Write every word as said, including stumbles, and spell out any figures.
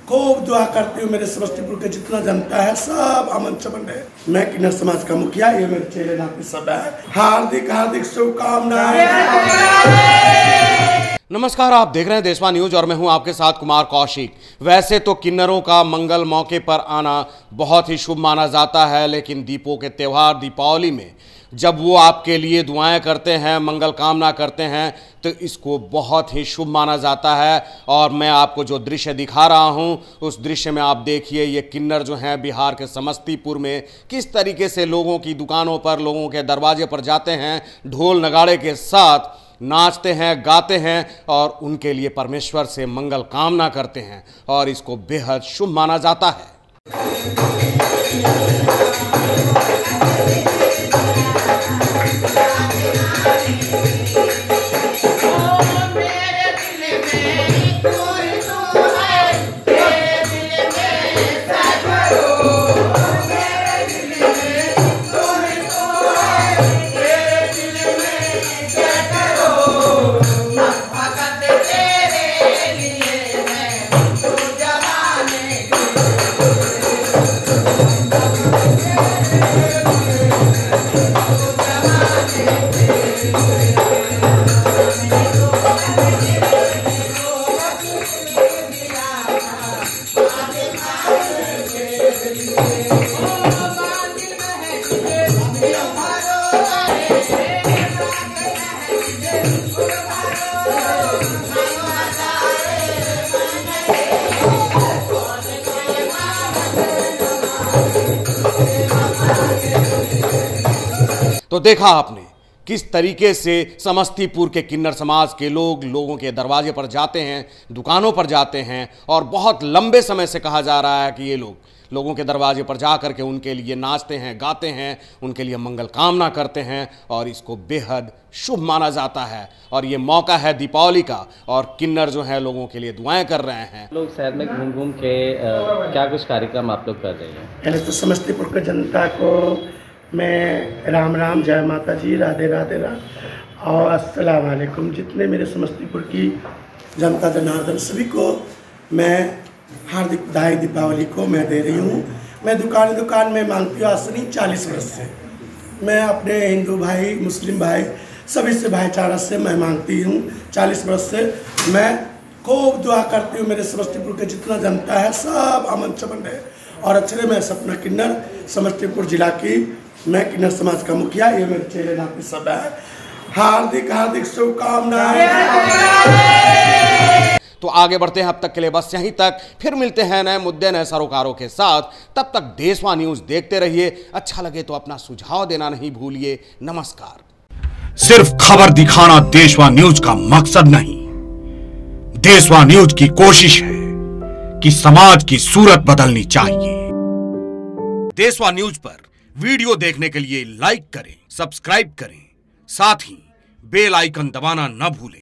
खूब दुआ करती हूँ। मेरे समस्तीपुर के जितना जनता है सब अमन चमन है। मैं किन्नर समाज का मुखिया, ये मेरे चेले नाती सब है। हार्दिक हार्दिक शुभकामनाएं। नमस्कार, आप देख रहे हैं देशवा न्यूज और मैं हूं आपके साथ कुमार कौशिक। वैसे तो किन्नरों का मंगल मौके पर आना बहुत ही शुभ माना जाता है, लेकिन दीपों के त्यौहार दीपावली में जब वो आपके लिए दुआएं करते हैं, मंगल कामना करते हैं, तो इसको बहुत ही शुभ माना जाता है। और मैं आपको जो दृश्य दिखा रहा हूं, उस दृश्य में आप देखिए ये किन्नर जो हैं बिहार के समस्तीपुर में किस तरीके से लोगों की दुकानों पर, लोगों के दरवाजे पर जाते हैं, ढोल नगाड़े के साथ नाचते हैं, गाते हैं और उनके लिए परमेश्वर से मंगल कामना करते हैं और इसको बेहद शुभ माना जाता है। तो देखा आपने किस तरीके से समस्तीपुर के किन्नर समाज के लोग लोगों के दरवाजे पर जाते हैं, दुकानों पर जाते हैं और बहुत लंबे समय से कहा जा रहा है कि ये लोग लोगों के दरवाजे पर जा करके उनके लिए नाचते हैं, गाते हैं, उनके लिए मंगल कामना करते हैं और इसको बेहद शुभ माना जाता है। और ये मौका है दीपावली का और किन्नर जो है लोगों के लिए दुआएं कर रहे हैं। लोग शहर में घूम घूम के आ, क्या कुछ कार्यक्रम आप लोग कर रहे हैं? पहले तो समस्तीपुर के जनता को मैं राम राम, जय माता जी, राधे राधे राम और अस्सलाम वालेकुम। जितने मेरे समस्तीपुर की जनता जनार्दन सभी को मैं हार्दिक बधाई दीपावली को मैं दे रही हूँ। मैं दुकान दुकान में मांगती हूँ आज नहीं चालीस वर्ष से। मैं अपने हिंदू भाई, मुस्लिम भाई सभी से भाईचारा से मैं मांगती हूँ। चालीस वर्ष से मैं खूब दुआ करती हूँ। मेरे समस्तीपुर के जितना जनता है सब अमन चमन है। और अक्षरे मैं सपना किन्नर, समस्तीपुर जिला की मैं किन्नर समाज का मुखिया, ये मेरे चेले नाती सब है। हार्दिक हार्दिक शुभकामनाएं। तो आगे बढ़ते हैं, अब तक के लिए बस यहीं तक। फिर मिलते हैं नए मुद्दे, नए सरोकारों के साथ। तब तक देशवा न्यूज देखते रहिए। अच्छा लगे तो अपना सुझाव देना नहीं भूलिए। नमस्कार। सिर्फ खबर दिखाना देशवा न्यूज का मकसद नहीं। देशवा न्यूज की कोशिश है कि समाज की सूरत बदलनी चाहिए। देशवा न्यूज पर वीडियो देखने के लिए लाइक करें, सब्सक्राइब करें, साथ ही बेल आइकन दबाना न भूलें।